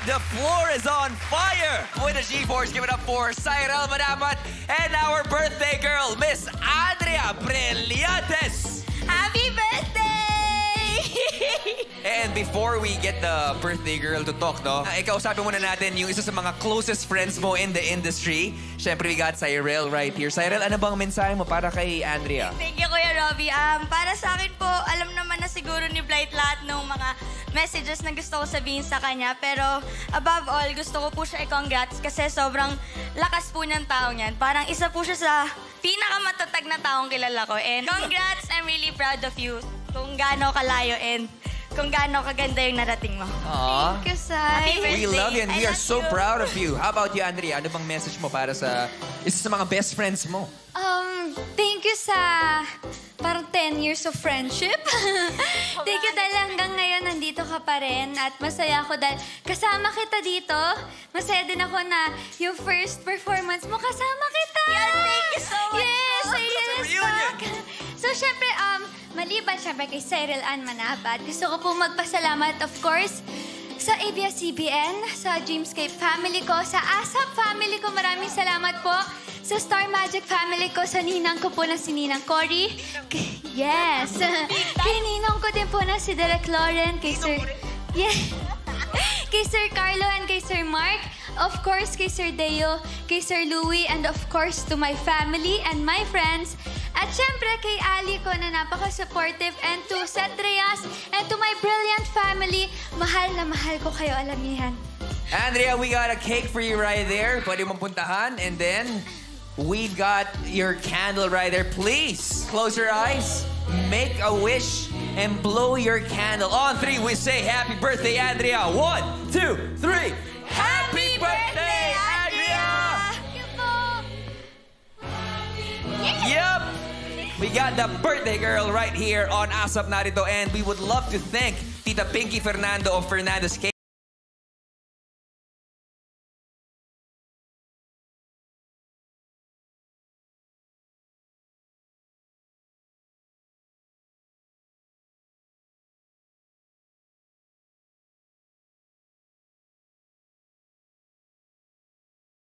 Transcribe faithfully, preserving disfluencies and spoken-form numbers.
the floor is on fire. With the G-Force, give it up for Cyril Manabat and our birthday girl, Miss Andrea Brillantes. Happy birthday! And before we get the birthday girl to talk, no, uh, ikausapin muna natin yung isa sa mga closest friends mo in the industry. Siyempre, we got Cyril right here. Cyril, ano bang mensahe mo para kay Andrea? Thank you, Kuya Robbie. Um, para sa akin po, alam naman na siguro ni Blight lahat ng mga messages na gusto ko sabihin sa kanya. Pero above all, gusto ko po siya i-congrats kasi sobrang lakas po niyang taong yan. Parang isa po siya sa pinakamatatag na taong kilala ko. And congrats, I'm really proud of you. Kung gaano kalayo and kung gaano kaganda yung narating mo. Aww. Thank you, Sai. We love you and we I are so you. proud of you. How about you, Andrea? Ano bang message mo para sa isa sa mga best friends mo? Um, thank you sa parang ten years of friendship. Thank you dahil hanggang ngayon nandito ka pa rin at masaya ako dahil kasama kita dito. Masaya din ako na yung first performance mo kasama kita. Yeah, thank you so much. Yes, po. yes, back. So, syempre, um, maliban syempre kay Cyril Ann Manabat, gusto ko po magpasalamat, of course, sa A B S C B N, sa Dreamscape family ko, sa ASAP family ko, maraming salamat po. Sa Star Magic family ko, sa ninang ko po na si Ninang Cory. Yes. Kay ninong ko din po na si Derek Lauren, kay Sir... Yeah. Kay Sir Carlo and kay Sir Mark. Of course, kay Sir Deo, kay Sir Louie, and of course, to my family and my friends. At syempre, kay Ali ko na napaka-supportive, and to Seth Reyes, and to my brilliant family. Mahal na mahal ko kayo, alam niyo yan. Andrea, we got a cake for you right there. Pwede mong puntahan. And then, we've got your candle right there. Please, close your eyes, make a wish, and blow your candle. On three, we say happy birthday, Andrea. One, two, three. Happy, happy birthday, Andrea! Thank you po. Yep! We got the birthday girl right here on ASAP Narito, and we would love to thank Tita Pinky Fernando of Fernando's Cake.